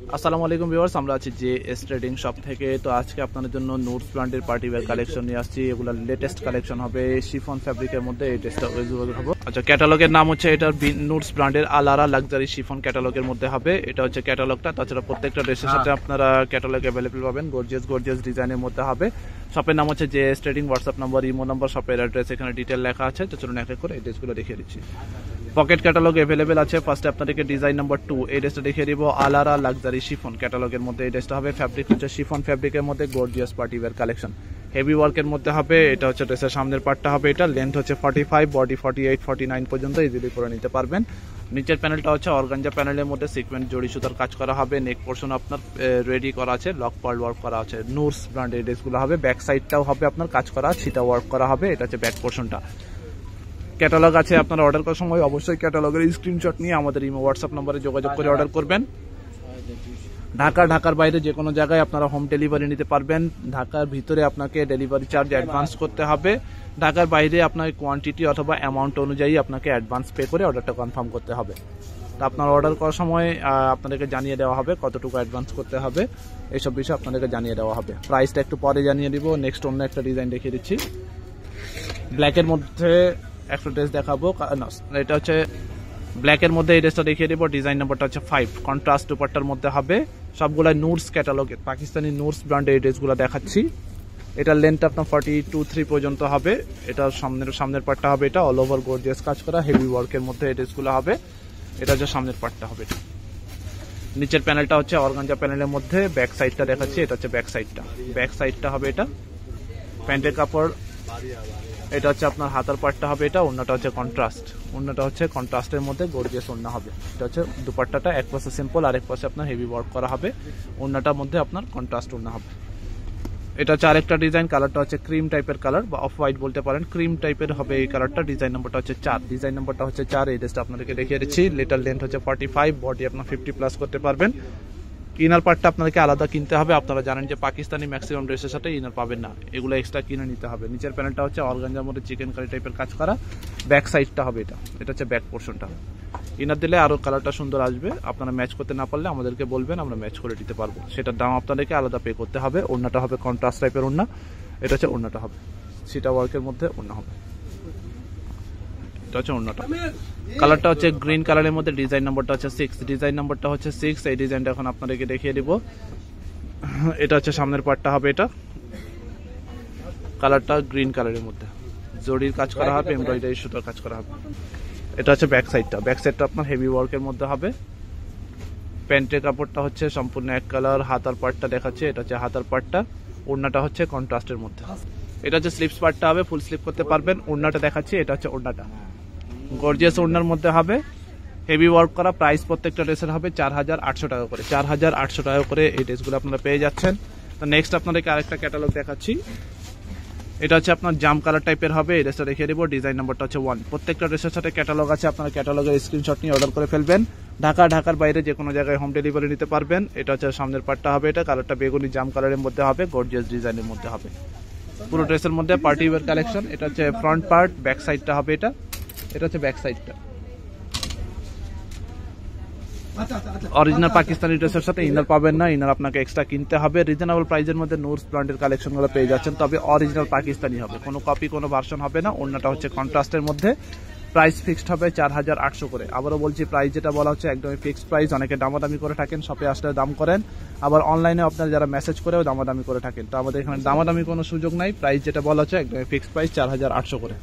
আসসালামু আলাইকুম ভিউয়ার্স, আমরা আছি যে এস ট্রেডিং শপ থেকে। তো আজকে আপনাদের জন্য নোর্স ব্র্যান্ডের পার্টি ওয়্যার কালেকশন নিয়ে আসছি। এগুলো লেটেস্ট কালেকশন হবে শিফন ফ্যাব্রিকের মধ্যে। এই ড্রেসটা ইউজুয়াল হবে। আচ্ছা, ক্যাটালগের নাম হচ্ছে এটার নোর্স ব্র্যান্ডের আলারা লাক্সারি শিফন ক্যাটালগের মধ্যে হবে। এটা হচ্ছে ক্যাটালগটা। তাছাড়া প্রত্যেকটা ড্রেসের সাথে আপনারা ক্যাটালগ অ্যাভেলেবল পাবেন। গর্জিয়াস ডিজাইনের মধ্যে হবে। শপের নাম হচ্ছে যে S trading. WhatsApp number, imo number, শপের অ্যাড্রেস এখানে ডিটেল লেখা আছে। তো চলুন এক এক করে এই ড্রেসগুলো দেখিয়ে দিচ্ছি। পকেট ক্যাটালগ অ্যাভেলেবেল আছে। ফার্স্টে আপনাদেরকে ডিজাইন নাম্বার 2 এই ড্রেসটা দেখিয়ে দিব। আলারা লাক্সারি শিফন ক্যাটালগের মধ্যে এই ড্রেসটা হবে। ফ্যাব্রিক হচ্ছে শিফন ফ্যাব্রিকের মধ্যে gorgeous party wear collection, heavy ওয়ার্কের মধ্যে হবে। এটা হচ্ছে ড্রেসের সামনের পার্টটা হবে। এটা লেন্থ হচ্ছে 45, বডি 48, 49 পর্যন্ত ইজিলি করে নিতে পারবেন। নিচের প্যানেলটা হচ্ছে অর্গানজা প্যানেলের মধ্যে সিকোয়েন্স জড়ি সুতার কাজ করা হবে। নেক পোর্শন আপনার রেডি করা আছে, লক পার্ল ওয়ার্ক করা আছে। নোর্স ব্র্যান্ডের ড্রেসগুলো হবে। ব্যাক সাইডটাও হবে আপনার কাজ করা, ছিটা ওয়ার্ক করা হবে। এটা হচ্ছে ব্যাক পোর্শনটা। ক্যাটালগ আছে, আপনারা অর্ডার করার সময় অবশ্যই ক্যাটালগের স্ক্রিনশট নিয়ে আমাদের ইমো হোয়াটসঅ্যাপ নম্বরে যোগাযোগ করে অর্ডার করবেন। ঢাকার বাইরে যে কোনো জায়গায় আপনারা হোম ডেলিভারি নিতে পারবেন। ঢাকার ভিতরে আপনাকে ডেলিভারি চার্জ অ্যাডভান্স করতে হবে। ঢাকার বাইরে আপনার কোয়ান্টিটি অথবা অ্যামাউন্ট অনুযায়ী আপনাকে অ্যাডভান্স পে করে অর্ডারটা কনফার্ম করতে হবে। তো আপনার অর্ডার করার সময় আপনাদেরকে জানিয়ে দেওয়া হবে কতটুকু অ্যাডভান্স করতে হবে। এইসব বিষয় আপনাদেরকে জানিয়ে দেওয়া হবে। প্রাইসটা একটু পরে জানিয়ে দিব। নেক্সট অন্য একটা ডিজাইন দেখিয়ে দিচ্ছি। ব্ল্যাকের মধ্যে একটা ড্রেস দেখাবো। এটা হচ্ছে ব্ল্যাকের মধ্যে এই ড্রেসটা দেখিয়ে দেবো। ডিজাইন নাম্বারটা হচ্ছে 5। কন্ট্রাস্ট দুপাট্টার মধ্যে হবে। সবগুলাই নোর্স ক্যাটালগের পাকিস্তানি নোর্স ব্র্যান্ডের এই ড্রেসগুলো দেখাচ্ছি। এটার লেন্থটা আপনার 42-3 পর্যন্ত হবে। এটা সামনের পার্টটা হবে। এটা অল ওভার গর্জিয়াস কাজ করা হেভি ওয়ার্কের মধ্যে এই ড্রেসগুলো হবে। এটা হচ্ছে সামনের পার্টটা হবে। নিচের প্যানেলটা হচ্ছে অর্গানজা প্যানেলের মধ্যে। ব্যাক সাইডটা দেখাচ্ছি। এটা হচ্ছে ব্যাক সাইডটা হবে। এটা প্যান্টের কাপড়। এটা হচ্ছে আপনার হাতার পার্টটা হবে। এটা ওড়নাটা হচ্ছে কন্ট্রাস্টের মধ্যে গর্জিয়াস ওড়না হবে। এটা হচ্ছে দুপাট্টাটা এক পাশে সিম্পল আর এক পাশে আপনার হেভি ওয়ার্ক করা হবে। ওড়নাটার মধ্যে আপনার কন্ট্রাস্ট ওড়না হবে। এটা হচ্ছে আরেকটা ডিজাইন। কালারটা হচ্ছে ক্রিম টাইপের কালার বা অফ হোয়াইট বলতে পারেন। ক্রিম টাইপের হবে এই কালারটা। ডিজাইন নাম্বারটা হচ্ছে 4। এই ড্রেসটা আপনাদেরকে দেখিয়ে দিচ্ছি। লিটার লেন্থ হচ্ছে 45, বডি আপনার 50+ করতে পারবেন। ইনার পার্টটা আপনাদেরকে আলাদা কিনতে হবে। আপনারা জানেন যে পাকিস্তানি ম্যাক্সিমাম ড্রেসের সাথে ইনার পাবেন না, এগুলো এক্সট্রা কিনে নিতে হবে। নিচের প্যানেলটা হচ্ছে অর্গানজার মধ্যে চিকেন কারি টাইপের কাজ করা। ব্যাক সাইডটা হবে। এটা হচ্ছে ব্যাক পোর্শনটা। ইনার দিলে আরো কালারটা সুন্দর আসবে। আপনারা ম্যাচ করতে না পারলে আমাদেরকে বলবেন, আমরা ম্যাচ করে দিতে পারবো। সেটার দাম আপনাদেরকে আলাদা পে করতে হবে। ওড়নাটা হবে কন্ট্রাস্ট টাইপের ওড়না। এটা হচ্ছে ওড়নাটা হবে সিটা ওয়ার্কের মধ্যে ওড়না হবে। এটা হচ্ছে ওড়নাটা। কালারটা হচ্ছে গ্রিন কালারের মধ্যে। ডিজাইন নাম্বারটা হচ্ছে 6। এই ডিজাইনটা এখন আপনাদেরকে দেখিয়ে দিব। এটা হচ্ছে সামনের পার্টটা হবে। এটা কালারটা গ্রিন কালারের মধ্যে জরির কাজ করা হবে, এমব্রয়ডারি সুতার কাজ করা হবে। এটা হচ্ছে ব্যাক সাইডটা আপনার হেভি ওয়ার্কের মধ্যে হবে। প্যান্টের কাপড়টা হচ্ছে সম্পূর্ণ এক কালার। হাতার পার্টটা দেখাচ্ছে। এটা হচ্ছে হাতার পার্টটা। ওড়নাটা হচ্ছে কন্ট্রাস্টের মধ্যে। এটা হচ্ছে স্লিপস পার্টটা হবে, ফুল স্লিপ করতে পারবেন। ওড়নাটা দেখাচ্ছি। এটা হচ্ছে ওড়নাটা গর্জিয়াস ওড়নার মধ্যে হবে, হেভি ওয়ার্ক করা। প্রাইস প্রত্যেকটা ড্রেসের হবে 4800 টাকা করে। 4800 টাকা করে এই ড্রেসগুলো আপনারা পেয়ে যাচ্ছেন। তো নেক্সট আপনাদেরকে আরেকটা ক্যাটালগ দেখাচ্ছি। এটা হচ্ছে আপনার জাম কালার টাইপের হবে। এই ড্রেসটা দেখিয়ে দেবো। ডিজাইন নাম্বারটা হচ্ছে 1। প্রত্যেকটা ড্রেসের সাথে ক্যাটালগ আছে। আপনারা ক্যাটালগের স্ক্রিনশট নিয়ে অর্ডার করে ফেলবেন। ঢাকার বাইরে যে কোনো জায়গায় হোম ডেলিভারি নিতে পারবেন। এটা হচ্ছে সামনের পার্টটা হবে। এটা কালারটা বেগুনি জাম কালারের মধ্যে হবে, গর্জিয়াস ডিজাইনের মধ্যে হবে। পুরো ড্রেসের মধ্যে পার্টি ওয়্যার কালেকশন। এটা হচ্ছে ফ্রন্ট পার্ট। ব্যাক সাইডটা হবে। এটা হচ্ছে ব্যাক সাইডটা। অরিজিনাল পাকিস্তানি ড্রেসের সাথে ইনার পাবেন না, ইনার আপনাকে এক্সট্রা কিনতে হবে। রিজনেবল প্রাইসের মধ্যে নোর্স ব্র্যান্ডের কালেকশনগুলো পেয়ে যাচ্ছেন। তবে অরিজিনাল পাকিস্তানি হবে, কোনো কপি কোনো ভার্সন হবে না। ওড়নাটা হচ্ছে কন্ট্রাস্টের মধ্যে। প্রাইস ফিক্সড হবে 4800 করে। আবারও বলছি, প্রাইস যেটা বলা হচ্ছে একদমই ফিক্সড প্রাইস। অনেকে দামাদামি করে থাকেন, শপে আসলে দাম করেন, আবার অনলাইনে আপনারা যারা মেসেজ করেও দামাদামি করে থাকেন। তো আমাদের এখানে দামাদামি কোনো সুযোগ নাই। প্রাইস যেটা বলা হচ্ছে একদমই ফিক্সড প্রাইস 4800 করে।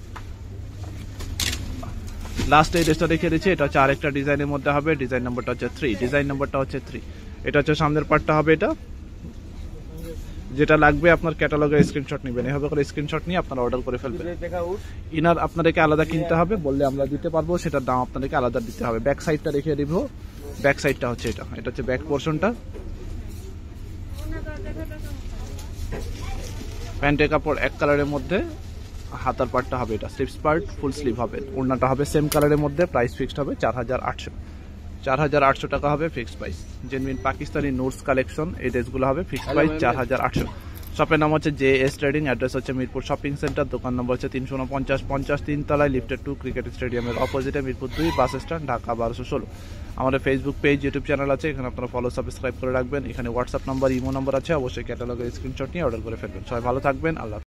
লাস্ট এই ড্রেসটা দেখিয়ে দিচ্ছি। এটা হচ্ছে আরেকটা ডিজাইনের মধ্যে হবে। ডিজাইন নাম্বারটা হচ্ছে 3। এটা হচ্ছে সামনের পার্টটা হবে। এটা যেটা লাগবে আপনার ক্যাটালগের স্ক্রিনশট নেবেন। এভাবে করে স্ক্রিনশট নিয়ে আপনারা অর্ডার করে ফেলবেন। ইনার আপনাদেরকে আলাদা কিনতে হবে, বললে আমরা দিতে পারবো। সেটার দাম আপনাদেরকে আলাদা দিতে হবে। ব্যাক সাইডটা দেখিয়ে দিব। ব্যাক সাইডটা হচ্ছে এটা হচ্ছে ব্যাক পোর্শনটা। প্যান্টের কাপড় এক কালারের মধ্যে। হাতার পার্টটা হবে। এটা স্লিপস পার্ট, ফুল স্লিভ হবে। ওড়নাটা হবে সেম কালারের মধ্যে। প্রাইস ফিক্সড হবে 4800 টাকা হবে ফিক্সড প্রাইস। জেনুইন পাকিস্তানি নোর্স কালেকশন এই ড্রেসগুলো হবে ফিক্সড প্রাইস 4800। শপের নাম হচ্ছে JS ট্রেডিং, অ্যাড্রেস হচ্ছে মিরপুর শপিং সেন্টার, দোকান নম্বর হচ্ছে 349-50 3 তলায়, লিফটেড 2, ক্রিকেট স্টেডিয়ামের অপোজিটে, মিরপুর 2 বাস স্ট্যান্ড, ঢাকা 1216। আমাদের ফেসবুক পেজ, ইউটিউব চ্যানেল আছে, এখানে আপনারা ফলো সাবস্ক্রাইব করে রাখবেন। এখানে হোয়াটসঅ্যাপ নাম্বার, ইমো নাম্বার আছে, অবশ্যই ক্যাটালগের স্ক্রিনশট নিয়ে অর্ডার করে ফেলবেন। সবাই ভালো থাকবেন, আল্লাহ।